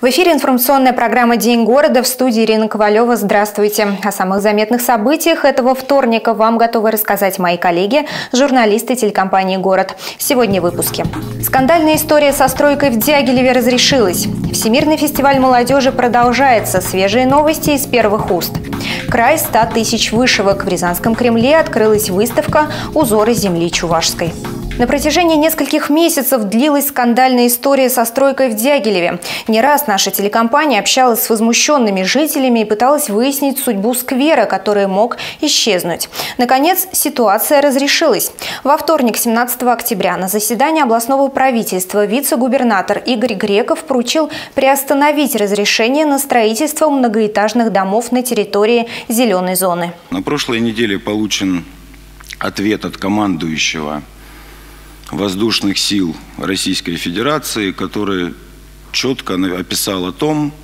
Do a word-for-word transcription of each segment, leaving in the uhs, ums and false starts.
В эфире информационная программа «День города», в студии Ирина Ковалева. Здравствуйте. О самых заметных событиях этого вторника вам готовы рассказать мои коллеги, журналисты телекомпании «Город». Сегодня в выпуске. Скандальная история со стройкой в Дягилеве разрешилась. Всемирный фестиваль молодежи продолжается. Свежие новости из первых уст. Край ста тысяч вышивок. В Рязанском Кремле открылась выставка «Узоры земли Чувашской». На протяжении нескольких месяцев длилась скандальная история со стройкой в Дягилеве. Не раз наша телекомпания общалась с возмущенными жителями и пыталась выяснить судьбу сквера, который мог исчезнуть. Наконец, ситуация разрешилась. Во вторник, семнадцатого октября, на заседании областного правительства вице-губернатор Игорь Греков поручил приостановить разрешение на строительство многоэтажных домов на территории зеленой зоны. На прошлой неделе получен ответ от командующего воздушных сил Российской Федерации, который четко описал о том,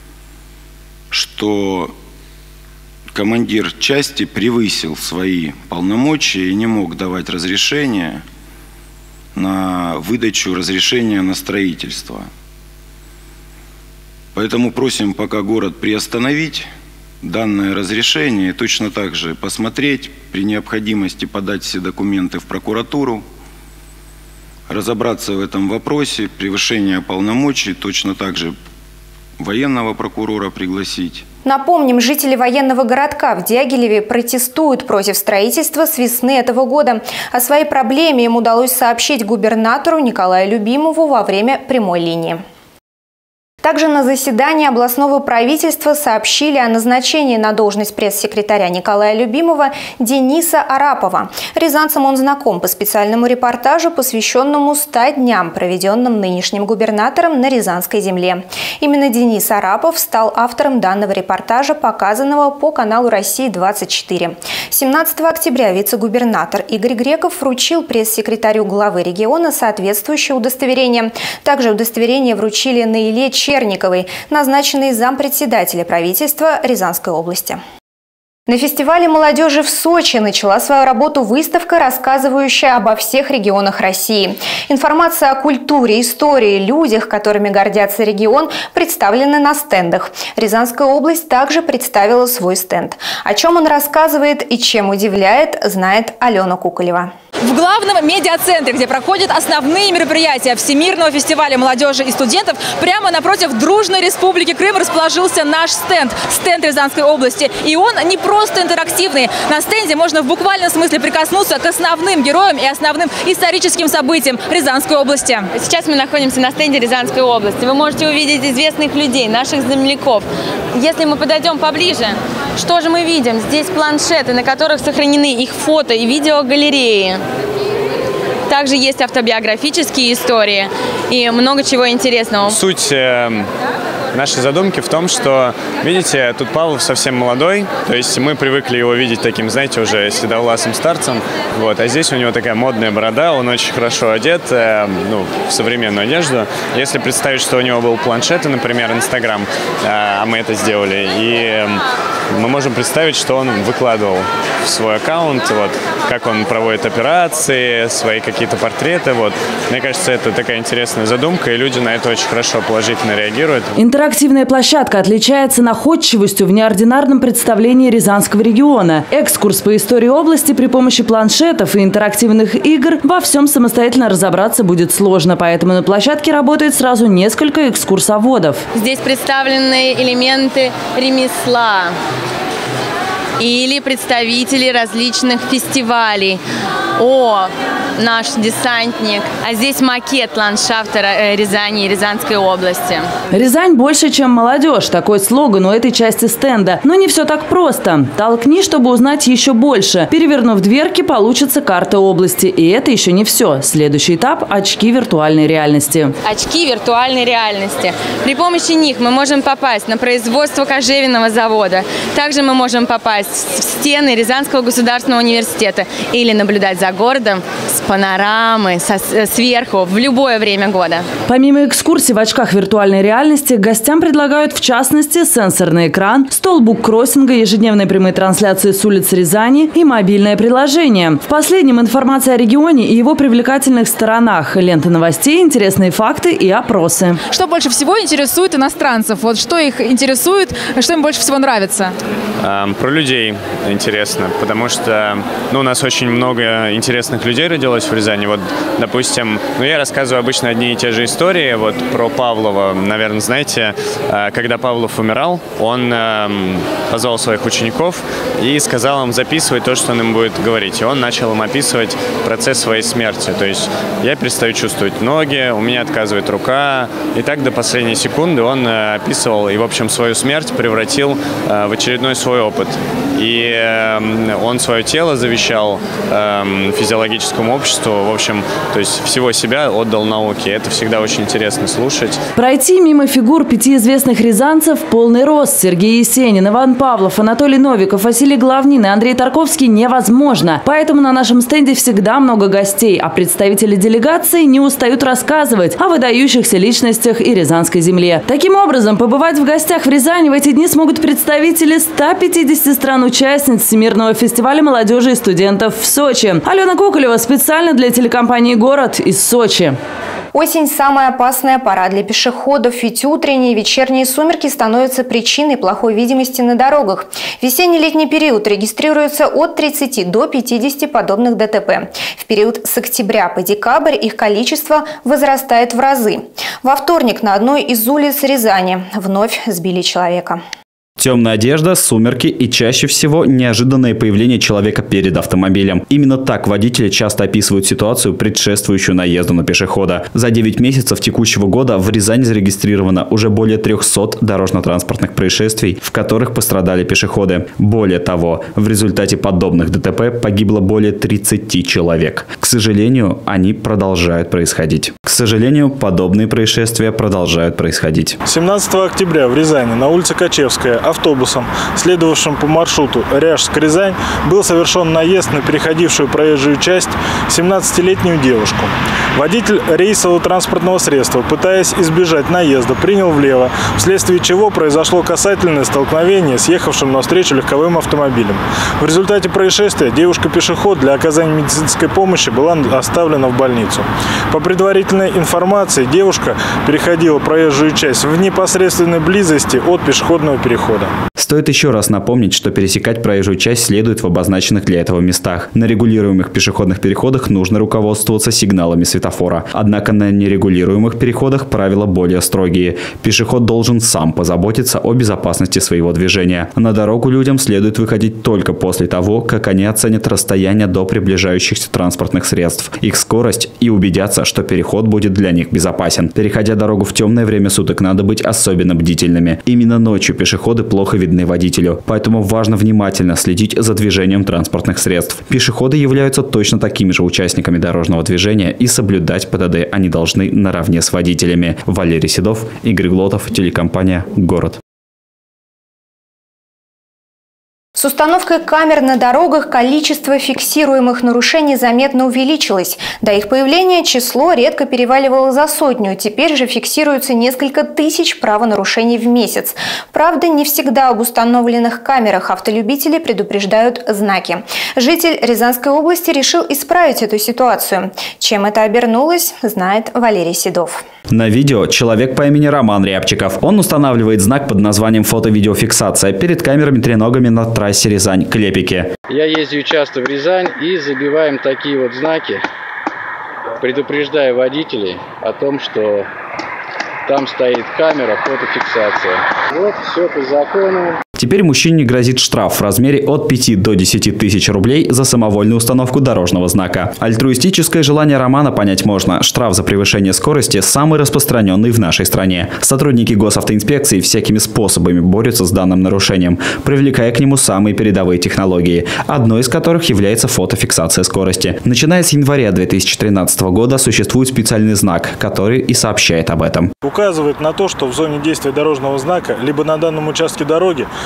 что командир части превысил свои полномочия и не мог давать разрешение на выдачу разрешения на строительство. Поэтому просим пока город приостановить данное разрешение и точно так же посмотреть, при необходимости подать все документы в прокуратуру, разобраться в этом вопросе, превышение полномочий, точно так же военного прокурора пригласить. Напомним, жители военного городка в Дягилеве протестуют против строительства с весны этого года. О своей проблеме им удалось сообщить губернатору Николаю Любимову во время прямой линии. Также на заседании областного правительства сообщили о назначении на должность пресс-секретаря Николая Любимова Дениса Арапова. Рязанцам он знаком по специальному репортажу, посвященному ста дням, проведенным нынешним губернатором на Рязанской земле. Именно Денис Арапов стал автором данного репортажа, показанного по каналу «Россия двадцать четыре». семнадцатого октября вице-губернатор Игорь Греков вручил пресс-секретарю главы региона соответствующее удостоверение. Также удостоверение вручили Наиле Черниковой, назначенной зампредседателя правительства Рязанской области. На фестивале молодежи в Сочи начала свою работу выставка, рассказывающая обо всех регионах России. Информация о культуре, истории, людях, которыми гордятся регион, представлены на стендах. Рязанская область также представила свой стенд. О чем он рассказывает и чем удивляет, знает Алена Куколева. В главном медиацентре, где проходят основные мероприятия Всемирного фестиваля молодежи и студентов, прямо напротив дружной республики Крым расположился наш стенд, стенд Рязанской области. И он не просто интерактивный. На стенде можно в буквальном смысле прикоснуться к основным героям и основным историческим событиям Рязанской области. Сейчас мы находимся на стенде Рязанской области. Вы можете увидеть известных людей, наших земляков. Если мы подойдем поближе, что же мы видим? Здесь планшеты, на которых сохранены их фото и видеогалереи. Также есть автобиографические истории и много чего интересного. Суть э, нашей задумки в том, что, видите, тут Павлов совсем молодой, то есть мы привыкли его видеть таким, знаете, уже седовласым старцем, вот, а здесь у него такая модная борода, он очень хорошо одет, э, ну, в современную одежду. Если представить, что у него был планшет, например, Инстаграм, э, а мы это сделали, и э, мы можем представить, что он выкладывал в свой аккаунт, вот, как он проводит операции, свои какие-то портреты. Вот. Мне кажется, это такая интересная задумка, и люди на это очень хорошо положительно реагируют. Интерактивная площадка отличается находчивостью в неординарном представлении Рязанского региона. Экскурс по истории области при помощи планшетов и интерактивных игр во всем самостоятельно разобраться будет сложно, поэтому на площадке работает сразу несколько экскурсоводов. Здесь представлены элементы ремесла или представители различных фестивалей. О, наш десантник. А здесь макет ландшафта Рязани и Рязанской области. Рязань больше, чем молодежь. Такой слоган у этой части стенда. Но не все так просто. Толкни, чтобы узнать еще больше. Перевернув дверки, получится карта области. И это еще не все. Следующий этап – очки виртуальной реальности. Очки виртуальной реальности. При помощи них мы можем попасть на производство кожевенного завода. Также мы можем попасть в стены Рязанского государственного университета или наблюдать за городом с панорамы, со, сверху, в любое время года. Помимо экскурсий в очках виртуальной реальности, гостям предлагают, в частности, сенсорный экран, стол буккроссинга, ежедневные прямые трансляции с улиц Рязани и мобильное приложение. В последнем информация о регионе и его привлекательных сторонах, ленты новостей, интересные факты и опросы. Что больше всего интересует иностранцев? Вот что их интересует, что им больше всего нравится? Эм, про людей интересно, потому что ну, у нас очень много интересных людей родилось в Рязани. Вот, допустим, ну, я рассказываю обычно одни и те же истории. Вот про Павлова, наверное, знаете, когда Павлов умирал, он эм, позвал своих учеников и сказал им записывать то, что он им будет говорить. И он начал им описывать процесс своей смерти. То есть я перестаю чувствовать ноги, у меня отказывает рука. И так до последней секунды он э, описывал и, в общем, свою смерть превратил э, в очередной свой опыт. И э, он свое тело завещал э, физиологическому обществу. В общем, то есть всего себя отдал науке. Это всегда очень интересно слушать. Пройти мимо фигур пяти известных рязанцев в полный рост: Сергей Есенин, Иван Павлов, Анатолий Новиков, Василий Главнин и Андрей Тарковский невозможно. Поэтому на нашем стенде всегда много гостей, а представители делегации не устают рассказывать о выдающихся личностях и рязанской земле. Таким образом, побывать в гостях в Рязани в эти дни смогут представители ста пятидесяти стран-участниц Всемирного фестиваля молодежи и студентов в Сочи. Алена Коколева специально для телекомпании «Город» из Сочи. Осень – самая опасная пора для пешеходов, ведь утренние и вечерние сумерки становятся причиной плохой видимости на дорогах. В весенне-летний период регистрируется от тридцати до пятидесяти подобных ДТП. В период с октября по декабрь их количество возрастает в разы. Во вторник на одной из улиц Рязани вновь сбили человека. Темная одежда, сумерки и чаще всего неожиданное появление человека перед автомобилем. Именно так водители часто описывают ситуацию, предшествующую наезду на пешехода. За девять месяцев текущего года в Рязани зарегистрировано уже более трёхсот дорожно-транспортных происшествий, в которых пострадали пешеходы. Более того, в результате подобных ДТП погибло более тридцати человек. К сожалению, они продолжают происходить. К сожалению, подобные происшествия продолжают происходить. семнадцатого октября в Рязани на улице Качевская автобусом, следовавшим по маршруту Ряжск-Рязань, был совершен наезд на переходившую проезжую часть семнадцатилетнюю девушку. Водитель рейсового транспортного средства, пытаясь избежать наезда, принял влево, вследствие чего произошло касательное столкновение с ехавшим навстречу легковым автомобилем. В результате происшествия девушка-пешеход для оказания медицинской помощи была оставлена в больницу. По предварительной информации, девушка переходила проезжую часть в непосредственной близости от пешеходного перехода. Стоит еще раз напомнить, что пересекать проезжую часть следует в обозначенных для этого местах. На регулируемых пешеходных переходах нужно руководствоваться сигналами светофора. Однако на нерегулируемых переходах правила более строгие. Пешеход должен сам позаботиться о безопасности своего движения. На дорогу людям следует выходить только после того, как они оценят расстояние до приближающихся транспортных средств, их скорость и убедятся, что переход будет для них безопасен. Переходя дорогу в темное время суток, надо быть особенно бдительными. Именно ночью пешеходы плохо видны водителю, поэтому важно внимательно следить за движением транспортных средств. Пешеходы являются точно такими же участниками дорожного движения, и соблюдать ПДД они должны наравне с водителями. Валерий Седов, Игорь Глотов, телекомпания «Город». С установкой камер на дорогах количество фиксируемых нарушений заметно увеличилось. До их появления число редко переваливало за сотню. Теперь же фиксируется несколько тысяч правонарушений в месяц. Правда, не всегда об установленных камерах автолюбители предупреждают знаки. Житель Рязанской области решил исправить эту ситуацию. Чем это обернулось, знает Валерий Седов. На видео человек по имени Роман Рябчиков. Он устанавливает знак под названием «Фото-видеофиксация» перед камерами треногами на трассе Рязань-Клепики. Я ездил часто в Рязань и забиваем такие вот знаки, предупреждая водителей о том, что там стоит камера фотофиксация. Вот все по закону. Теперь мужчине грозит штраф в размере от пяти до десяти тысяч рублей за самовольную установку дорожного знака. Альтруистическое желание Романа понять можно. Штраф за превышение скорости самый распространенный в нашей стране. Сотрудники госавтоинспекции всякими способами борются с данным нарушением, привлекая к нему самые передовые технологии, одной из которых является фотофиксация скорости. Начиная с января две тысячи тринадцатого года существует специальный знак, который и сообщает об этом. Указывает на то, что в зоне действия дорожного знака, либо на данном участке дороги,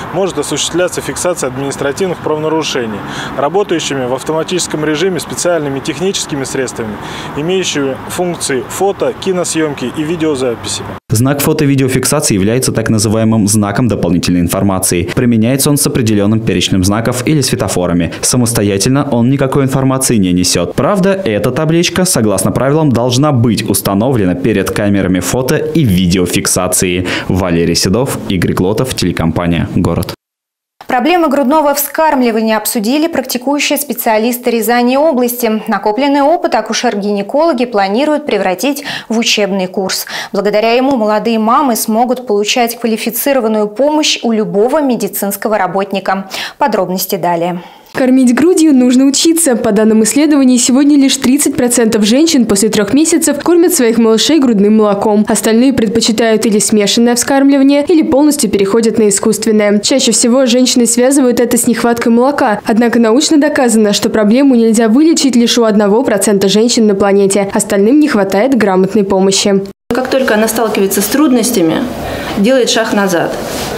может осуществляться фиксация административных правонарушений, работающими в автоматическом режиме специальными техническими средствами, имеющими функции фото, киносъемки и видеозаписи. Знак фото-видеофиксации является так называемым знаком дополнительной информации. Применяется он с определенным перечнем знаков или светофорами. Самостоятельно он никакой информации не несет. Правда, эта табличка, согласно правилам, должна быть установлена перед камерами фото и видеофиксации. Валерий Седов, Игорь Глотов, телекомпания «Город». Проблемы грудного вскармливания обсудили практикующие специалисты Рязани области. Накопленный опыт акушер-гинекологи планируют превратить в учебный курс. Благодаря ему молодые мамы смогут получать квалифицированную помощь у любого медицинского работника. Подробности далее. Кормить грудью нужно учиться. По данным исследований, сегодня лишь тридцать процентов женщин после трех месяцев кормят своих малышей грудным молоком. Остальные предпочитают или смешанное вскармливание, или полностью переходят на искусственное. Чаще всего женщины связывают это с нехваткой молока. Однако научно доказано, что проблему нельзя вылечить лишь у одного процента женщин на планете. Остальным не хватает грамотной помощи. Как только она сталкивается с трудностями, делает шаг назад.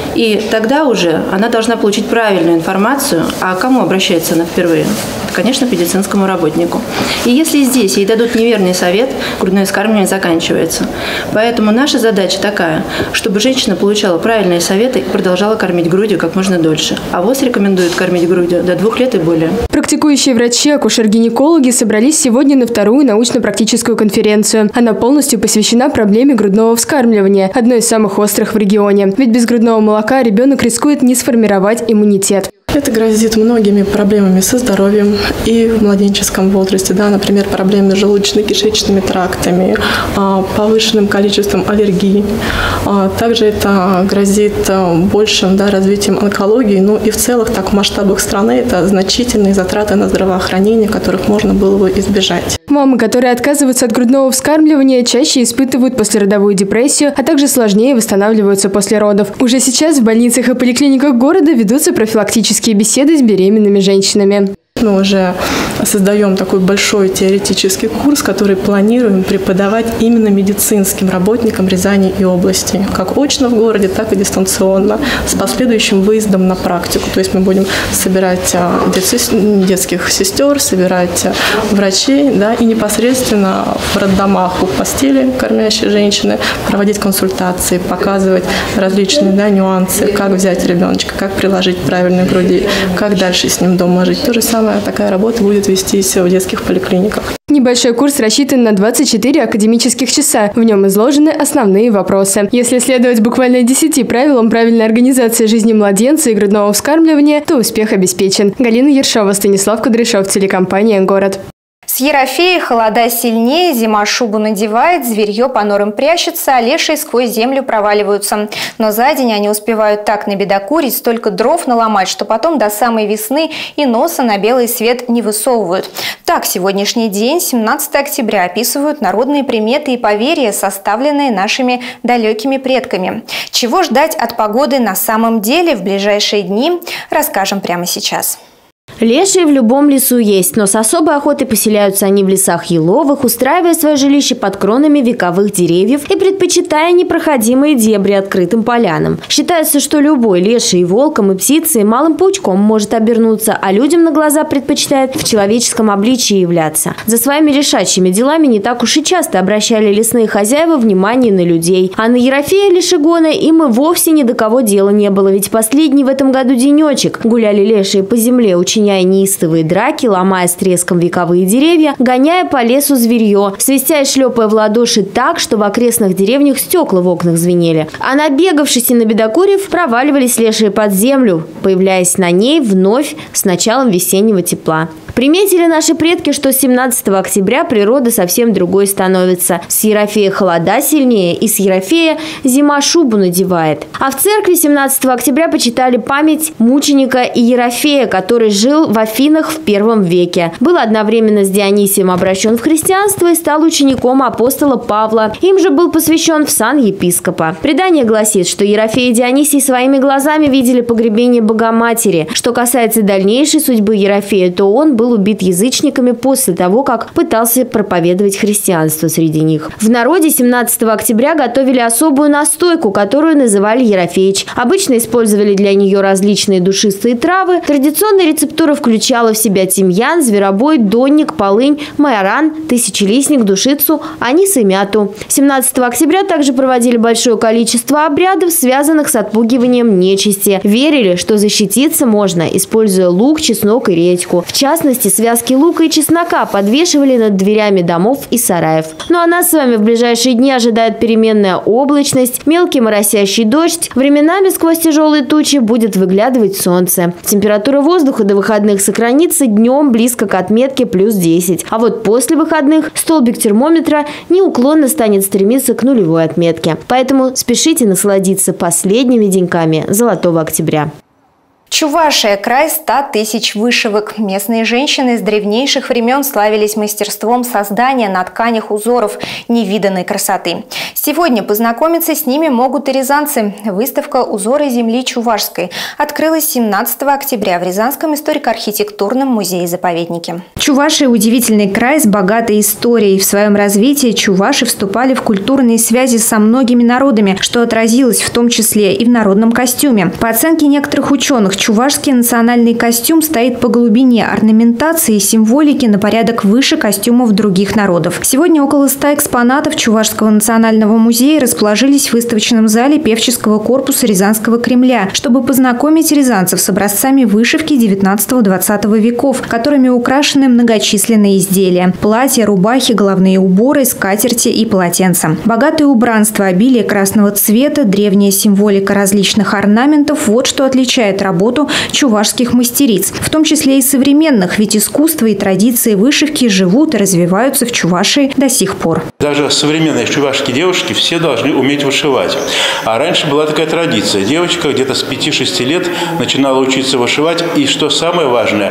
И тогда уже она должна получить правильную информацию. А к кому обращается она впервые? Конечно, к медицинскому работнику. И если здесь ей дадут неверный совет, грудное вскармливание заканчивается. Поэтому наша задача такая, чтобы женщина получала правильные советы и продолжала кормить грудью как можно дольше. А ВОЗ рекомендует кормить грудью до двух лет и более. Практикующие врачи, акушер-гинекологи собрались сегодня на вторую научно-практическую конференцию. Она полностью посвящена проблеме грудного вскармливания, одной из самых острых в регионе. Ведь без грудного молока ребенок рискует не сформировать иммунитет. Это грозит многими проблемами со здоровьем и в младенческом возрасте. Да, например, проблемы с желудочно-кишечными трактами, повышенным количеством аллергий. Также это грозит большим, да, развитием онкологии. Ну и в целых, так в масштабах страны, это значительные затраты на здравоохранение, которых можно было бы избежать. Мамы, которые отказываются от грудного вскармливания, чаще испытывают послеродовую депрессию, а также сложнее восстанавливаются после родов. Уже сейчас в больницах и поликлиниках города ведутся профилактические беседы с беременными женщинами. Мы уже создаем такой большой теоретический курс, который планируем преподавать именно медицинским работникам Рязани и области, как очно в городе, так и дистанционно, с последующим выездом на практику. То есть мы будем собирать детских сестер, собирать врачей, да, и непосредственно в роддомах у постели кормящей женщины проводить консультации, показывать различные, да, нюансы, как взять ребеночка, как приложить правильно к груди, как дальше с ним дома жить. То же самое. Такая работа будет вестись в детских поликлиниках. Небольшой курс рассчитан на двадцать четыре академических часа. В нем изложены основные вопросы. Если следовать буквально десяти правилам правильной организации жизни младенца и грудного вскармливания, то успех обеспечен. Галина Ершова, Станислав Кудряшов, телекомпания «Город». С Ерофеей холода сильнее, зима шубу надевает, зверье по норам прячется, а лешие сквозь землю проваливаются. Но за день они успевают так набедокурить, столько дров наломать, что потом до самой весны и носа на белый свет не высовывают. Так, сегодняшний день, семнадцатое октября, описывают народные приметы и поверья, составленные нашими далекими предками. Чего ждать от погоды на самом деле в ближайшие дни, расскажем прямо сейчас. Лешие в любом лесу есть, но с особой охотой поселяются они в лесах еловых, устраивая свое жилище под кронами вековых деревьев и предпочитая непроходимые дебри открытым полянам. Считается, что любой леший волком и птицей малым паучком может обернуться, а людям на глаза предпочитает в человеческом обличии являться. За своими лешачьими делами не так уж и часто обращали лесные хозяева внимание на людей. А на Ерофея Лешегона им и вовсе ни до кого дела не было, ведь последний в этом году денечек гуляли лешие по земле, учиняя неистовые драки, ломая с треском вековые деревья, гоняя по лесу зверье, свистя и шлепая в ладоши так, что в окрестных деревнях стекла в окнах звенели. А набегавшись и набедокурив, проваливались лешие под землю, появляясь на ней вновь с началом весеннего тепла. Приметили наши предки, что семнадцатого октября природа совсем другой становится. С Ерофея холода сильнее, и с Ерофея зима шубу надевает. А в церкви семнадцатого октября почитали память мученика Ерофея, который жил в Афинах в первом веке. Был одновременно с Дионисием обращен в христианство и стал учеником апостола Павла. Им же был посвящен в сан епископа. Предание гласит, что Ерофей и Дионисий своими глазами видели погребение Богоматери. Что касается дальнейшей судьбы Ерофея, то он был был убит язычниками после того, как пытался проповедовать христианство среди них. В народе семнадцатого октября готовили особую настойку, которую называли ерофеич. Обычно использовали для нее различные душистые травы. Традиционная рецептура включала в себя тимьян, зверобой, донник, полынь, майоран, тысячелистник, душицу, анис и мяту. семнадцатого октября также проводили большое количество обрядов, связанных с отпугиванием нечисти. Верили, что защититься можно, используя лук, чеснок и редьку. В частности, связки лука и чеснока подвешивали над дверями домов и сараев. Ну а нас с вами в ближайшие дни ожидает переменная облачность, мелкий моросящий дождь. Временами сквозь тяжелые тучи будет выглядывать солнце. Температура воздуха до выходных сохранится днем близко к отметке плюс десять. А вот после выходных столбик термометра неуклонно станет стремиться к нулевой отметке. Поэтому спешите насладиться последними деньками золотого октября. Чувашия – край ста тысяч вышивок. Местные женщины с древнейших времен славились мастерством создания на тканях узоров невиданной красоты. Сегодня познакомиться с ними могут и рязанцы. Выставка «Узоры земли Чувашской» открылась семнадцатого октября в Рязанском историко-архитектурном музее-заповеднике. Чувашия – удивительный край с богатой историей. В своем развитии чуваши вступали в культурные связи со многими народами, что отразилось в том числе и в народном костюме. По оценке некоторых ученых, чувашский национальный костюм стоит по глубине орнаментации и символики на порядок выше костюмов других народов. Сегодня около ста экспонатов Чувашского национального музея расположились в выставочном зале певческого корпуса Рязанского Кремля, чтобы познакомить рязанцев с образцами вышивки девятнадцатого-двадцатого веков, которыми украшены многочисленные изделия – платья, рубахи, головные уборы, скатерти и полотенца. Богатое убранство, обилие красного цвета, древняя символика различных орнаментов – вот что отличает работу чувашских мастериц, в том числе и современных, ведь искусство и традиции вышивки живут и развиваются в Чувашии до сих пор. Даже современные чувашские девушки все должны уметь вышивать. А раньше была такая традиция. Девочка где-то с пяти-шести лет начинала учиться вышивать. И что самое важное,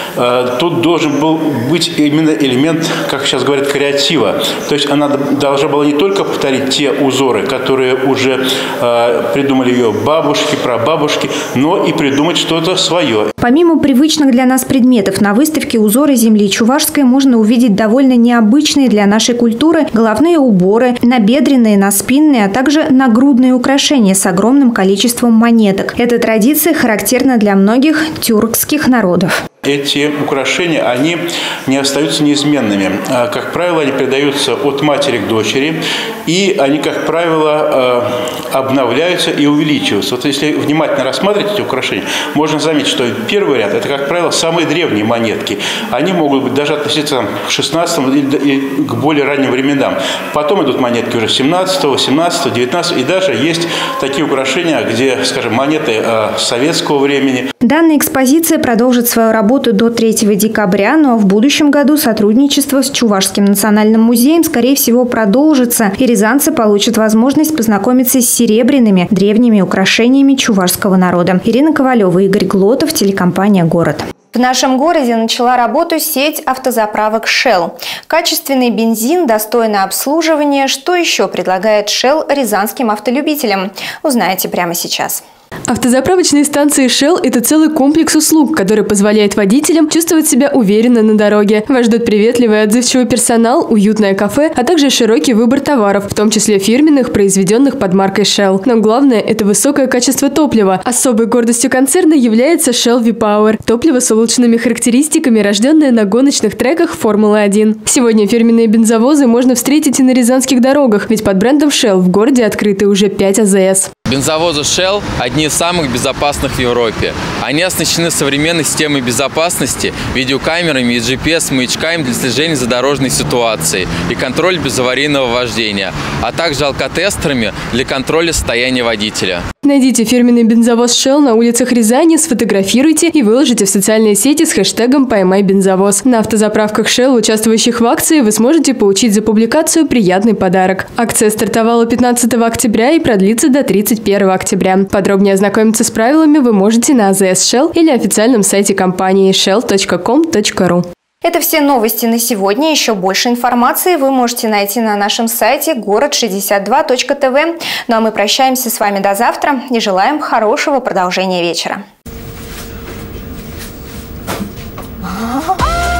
тут должен был быть именно элемент, как сейчас говорят, креатива. То есть она должна была не только повторить те узоры, которые уже придумали ее бабушки, прабабушки, но и придумать что-то свое. Помимо привычных для нас предметов, на выставке «Узоры земли Чувашской» можно увидеть довольно необычные для нашей культуры головные уборы, набедренные, наспинные, а также нагрудные украшения с огромным количеством монеток. Эта традиция характерна для многих тюркских народов. Эти украшения, они не остаются неизменными. Как правило, они передаются от матери к дочери, и они, как правило, обновляются и увеличиваются. Вот если внимательно рассматривать эти украшения, можно заметить, что первый ряд – это, как правило, самые древние монетки. Они могут быть даже относиться к шестнадцатому и к более ранним временам. Потом идут монетки уже семнадцатого, восемнадцатого, девятнадцатого, и даже есть такие украшения, где, скажем, монеты советского времени. Данная экспозиция продолжит свою работу до третьего декабря, но в будущем году сотрудничество с Чувашским национальным музеем, скорее всего, продолжится, и рязанцы получат возможность познакомиться с серебряными древними украшениями чувашского народа. Ирина Ковалева, Игорь Глотов, телекомпания «Город». В нашем городе начала работу сеть автозаправок Shell. Качественный бензин, достойное обслуживание. Что еще предлагает Shell рязанским автолюбителям? Узнаете прямо сейчас. Автозаправочные станции Shell – это целый комплекс услуг, который позволяет водителям чувствовать себя уверенно на дороге. Вас ждет приветливый и отзывчивый персонал, уютное кафе, а также широкий выбор товаров, в том числе фирменных, произведенных под маркой Shell. Но главное – это высокое качество топлива. Особой гордостью концерна является Shell V-Power – топливо с улучшенными характеристиками, рожденное на гоночных треках Формулы один. Сегодня фирменные бензовозы можно встретить и на рязанских дорогах, ведь под брендом Shell в городе открыты уже пять АЗС. Бензовозы Shell – одни из самых безопасных в Европе. Они оснащены современной системой безопасности, видеокамерами и джи пи эс-маячками для слежения за дорожной ситуацией и контроля безаварийного вождения, а также алкотестерами для контроля состояния водителя. Найдите фирменный бензовоз Shell на улицах Рязани, сфотографируйте и выложите в социальные сети с хэштегом «Поймай бензовоз». На автозаправках Shell, участвующих в акции, вы сможете получить за публикацию приятный подарок. Акция стартовала пятнадцатого октября и продлится до тридцать первого октября. Подробнее ознакомиться с правилами вы можете на АЗС Shell или официальном сайте компании shell точка ком точка ру. Это все новости на сегодня. Еще больше информации вы можете найти на нашем сайте город шестьдесят два точка тэ вэ. Ну а мы прощаемся с вами до завтра и желаем хорошего продолжения вечера.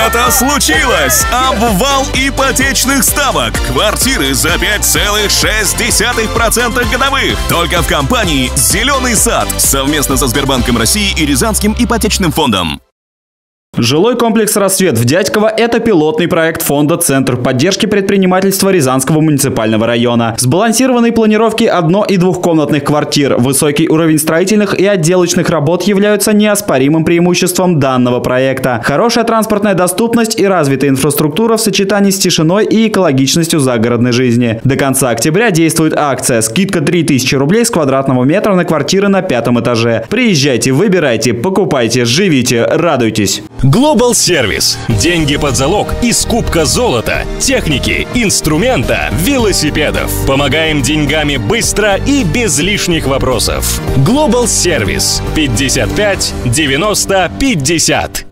Это случилось! Обвал ипотечных ставок. Квартиры за пять целых шесть десятых процента годовых. Только в компании «Зеленый сад» совместно со Сбербанком России и Рязанским ипотечным фондом. Жилой комплекс «Рассвет» в Дядьково – это пилотный проект фонда «Центр поддержки предпринимательства Рязанского муниципального района». Сбалансированной планировки одно- и двухкомнатных квартир, высокий уровень строительных и отделочных работ являются неоспоримым преимуществом данного проекта. Хорошая транспортная доступность и развитая инфраструктура в сочетании с тишиной и экологичностью загородной жизни. До конца октября действует акция «Скидка три тысячи рублей с квадратного метра на квартиры на пятом этаже». Приезжайте, выбирайте, покупайте, живите, радуйтесь. Global Service. Деньги под залог и скупка золота, техники, инструмента, велосипедов. Помогаем деньгами быстро и без лишних вопросов. Global Service. пятьдесят пять девяносто пятьдесят.